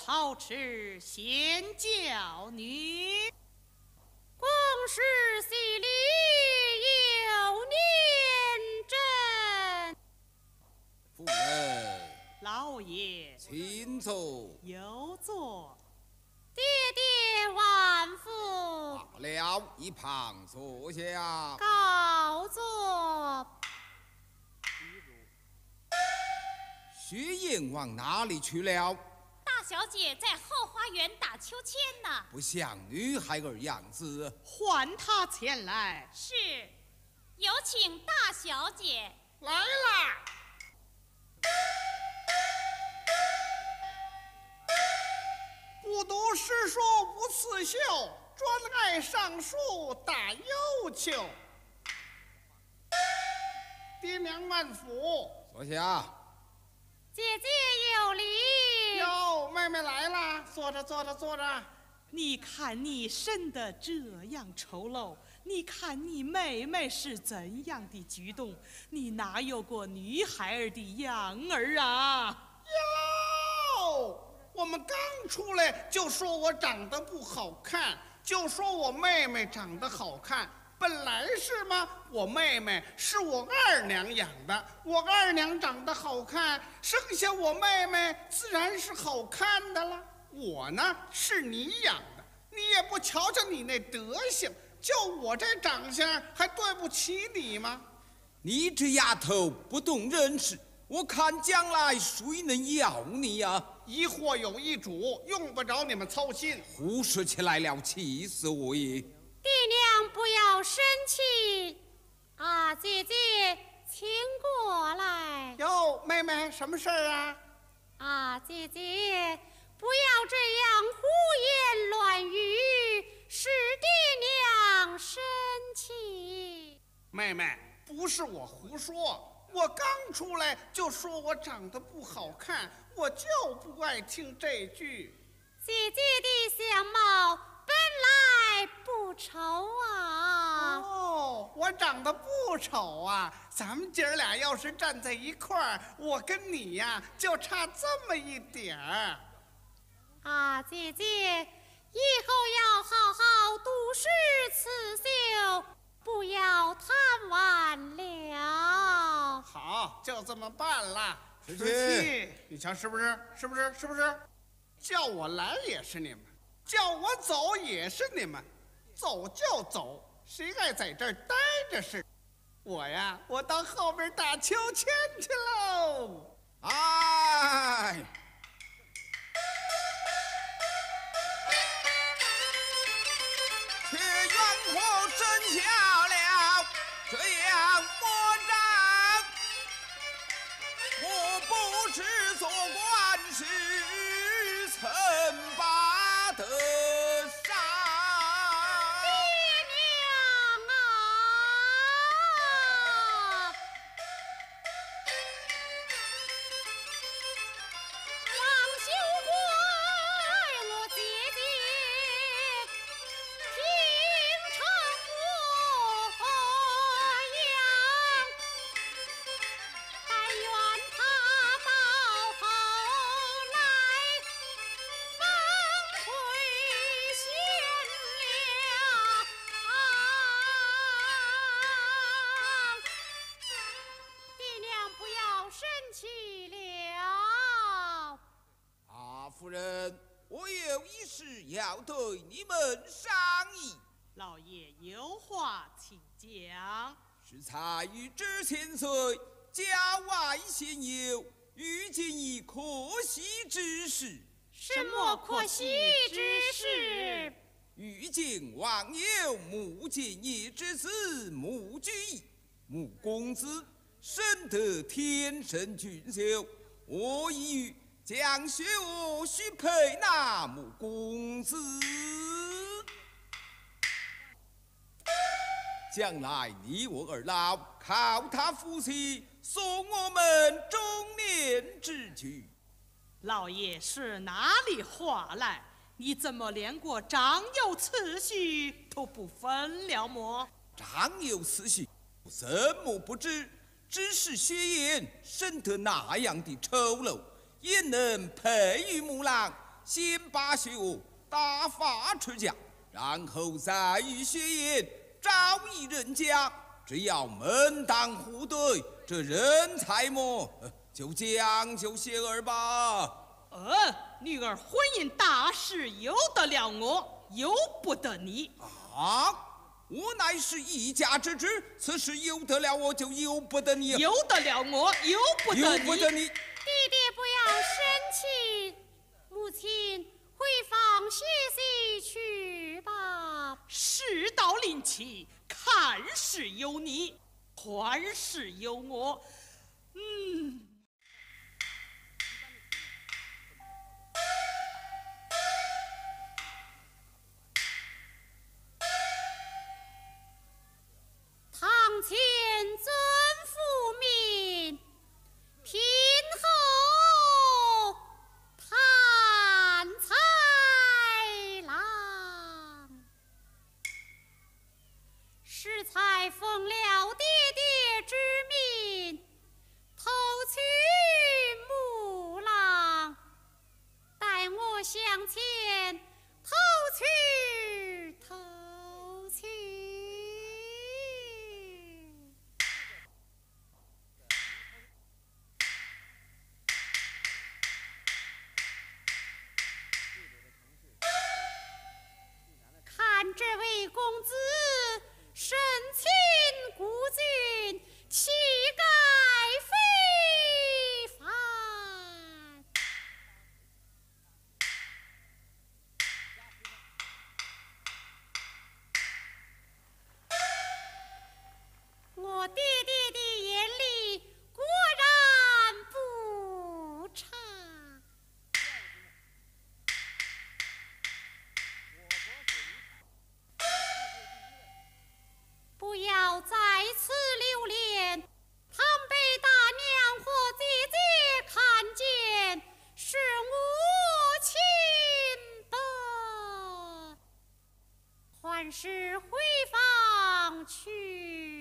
操持先教女， 公事细理有年真。 夫人， 老爷请坐。 有座。 爹爹万福。 罢了，一旁坐下。 告座。 薛燕往哪里去了？ 大小姐在后花园打秋千呢。 不像女孩儿样子。 唤她前来。 是，有请大小姐。 来啦！不读诗书不刺绣，专爱上树打幽球。爹娘万福。 坐下。 姐姐有礼。 哟，妹妹来啦！坐着，坐着，坐着。 你看你生得这样丑陋，你看你妹妹是怎样的举动，你哪有过女孩儿的样儿啊？ 哟！我们刚出来就说我长得不好看，就说我妹妹长得好看，本来是吗？我妹妹是我二娘养的，我二娘长得好看，生下我妹妹自然是好看的了。我呢是你养的，你也不瞧瞧你那德行，就我这长相还对不起你吗？ 你这丫头不懂人事，我看将来谁能要你呀？ 一货有一主，用不着你们操心。 胡说起来了，气死我也！ 爹娘不要生气。啊，姐姐，请过来。 哟，妹妹，什么事儿啊？ 啊，姐姐，不要这样胡言乱语，使爹娘生气。 妹妹，不是我胡说。我刚出来就说我长得不好看，我就不爱听这句。 姐姐的相貌本来不丑啊。 哦，我长得不丑啊。咱们姐儿俩要是站在一块儿，我跟你呀就差这么一点儿。 啊，姐姐，以后要好好读诗刺绣，不要贪玩了。 好，就这么办了。 十七，你瞧是不是？是不是？是不是？叫我来也是你们，叫我走也是你们，走就走，谁爱在这儿待着是？我呀，我到后边打秋千去喽。 哎，却怨我生下了这样魔障，我不知做官事曾把得上。 爹娘啊，王修怪我姐姐平常模样，但愿他到后来崩溃贤良。爹娘不要生气了。 夫人，我有一事要对你们商议。 老爷有话请讲。 是才于知千岁，家外现有，欲尽以可惜之事。 什么可惜之事？ 欲尽王有穆建业之子穆居义，穆公子深得天生俊秀，我意将学我许配那穆公子。将来你我二老靠他夫妻送我们中年之举。 老爷是哪里话来？你怎么连个长幼次序都不分了么？ 长幼次序什么不知，只是薛燕生得那样的丑陋，也能配于母郎， 先罢学，打发出家，然后再与学言，招一人家。只要门当户对，这人才么就讲究些儿吧。 女儿婚姻大事，由得了我，由不得你。 啊！我乃是一家之主，此事由得了我，就由不得你。 由得了我，由不得你。 由不得你。 弟弟不要生气，母亲回房歇息去吧。 事到临期，看事由你，宽事由我。 堂前尊父命，听候贪财郎。适才奉了爹爹之命，偷取母郎，待我向前偷取。看这位公子深情孤俊，气概非凡。我爹爹的眼里果然不差。不要在此留恋，倘被大娘或姐姐看见，是无情的。还是回房去。